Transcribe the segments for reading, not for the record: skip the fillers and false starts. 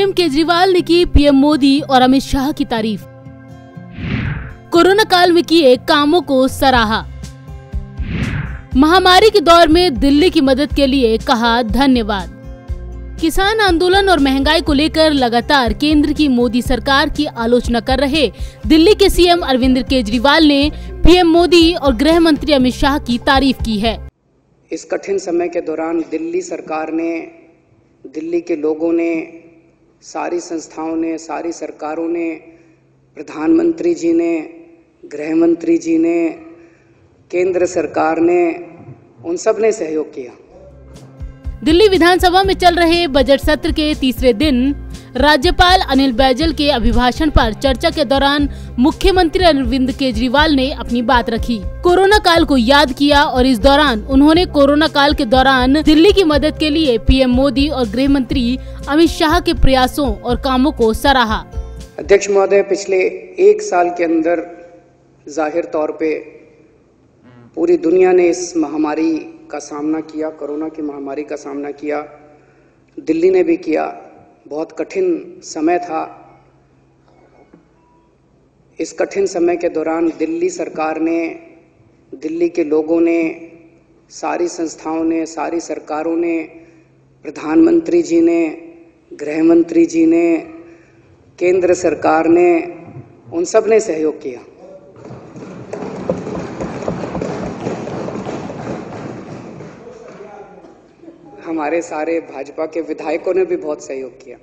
CM Kejriwal ने की PM Modi और अमित शाह की तारीफ। कोरोना काल में किए कामों को सराहा। महामारी के दौर में दिल्ली की मदद के लिए कहा धन्यवाद। किसान आंदोलन और महंगाई को लेकर लगातार केंद्र की मोदी सरकार की आलोचना कर रहे दिल्ली के सीएम अरविंद केजरीवाल ने पीएम मोदी और गृह मंत्री अमित शाह की तारीफ की है। इस कठिन समय के दौरान दिल्ली सरकार ने, दिल्ली के लोगों ने, सारी संस्थाओं ने, सारी सरकारों ने, प्रधानमंत्री जी ने, गृह मंत्री जी ने, केंद्र सरकार ने, उन सब ने सहयोग किया। दिल्ली विधानसभा में चल रहे बजट सत्र के तीसरे दिन राज्यपाल अनिल बैजल के अभिभाषण पर चर्चा के दौरान मुख्यमंत्री अरविंद केजरीवाल ने अपनी बात रखी। कोरोना काल को याद किया और इस दौरान उन्होंने कोरोना काल के दौरान दिल्ली की मदद के लिए पीएम मोदी और गृह मंत्री अमित शाह के प्रयासों और कामों को सराहा। अध्यक्ष महोदय, पिछले एक साल के अंदर जाहिर तौर पे पूरी दुनिया ने इस महामारी का सामना किया, कोरोना की महामारी का सामना किया, दिल्ली ने भी किया। बहुत कठिन समय था। इस कठिन समय के दौरान दिल्ली सरकार ने, दिल्ली के लोगों ने, सारी संस्थाओं ने, सारी सरकारों ने, प्रधानमंत्री जी ने, गृह मंत्री जी ने, केंद्र सरकार ने, उन सब ने सहयोग किया। हमारे सारे भाजपा के विधायकों ने भी बहुत सहयोग किया।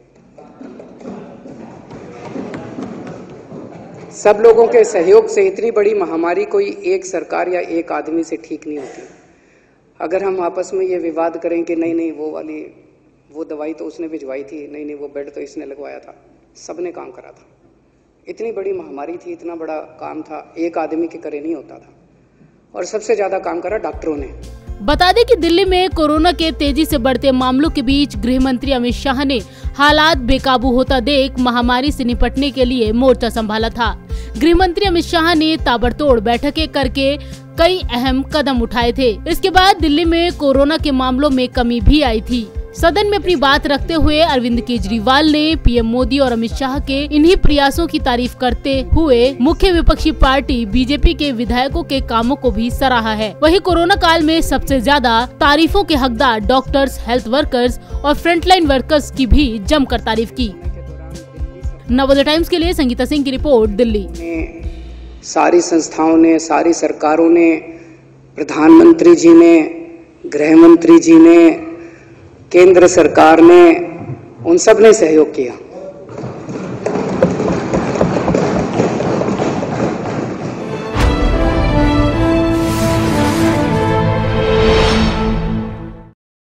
सब लोगों के सहयोग से इतनी बड़ी महामारी कोई एक सरकार या एक आदमी से ठीक नहीं होती। अगर हम आपस में ये विवाद करें कि नहीं वो दवाई तो उसने भिजवाई थी, नहीं वो बेड तो इसने लगवाया था, सबने काम करा था। इतनी बड़ी महामारी थी, इतना बड़ा काम था, एक आदमी के करे नहीं होता था। और सबसे ज्यादा काम करा डॉक्टरों ने। बता दें कि दिल्ली में कोरोना के तेजी से बढ़ते मामलों के बीच गृह मंत्री अमित शाह ने हालात बेकाबू होता देख महामारी से निपटने के लिए मोर्चा संभाला था। गृह मंत्री अमित शाह ने ताबड़तोड़ बैठकें करके कई अहम कदम उठाए थे। इसके बाद दिल्ली में कोरोना के मामलों में कमी भी आई थी। सदन में अपनी बात रखते हुए अरविंद केजरीवाल ने पीएम मोदी और अमित शाह के इन्हीं प्रयासों की तारीफ करते हुए मुख्य विपक्षी पार्टी बीजेपी के विधायकों के कामों को भी सराहा है। वहीं कोरोना काल में सबसे ज्यादा तारीफों के हकदार डॉक्टर्स, हेल्थ वर्कर्स और फ्रंटलाइन वर्कर्स की भी जमकर तारीफ की। नवोदय टाइम्स के लिए संगीता सिंह की रिपोर्ट, दिल्ली। सारी संस्थाओं ने, सारी सरकारों ने, प्रधानमंत्री जी ने, गृह मंत्री जी ने, केंद्र सरकार ने, उन सब ने सहयोग किया।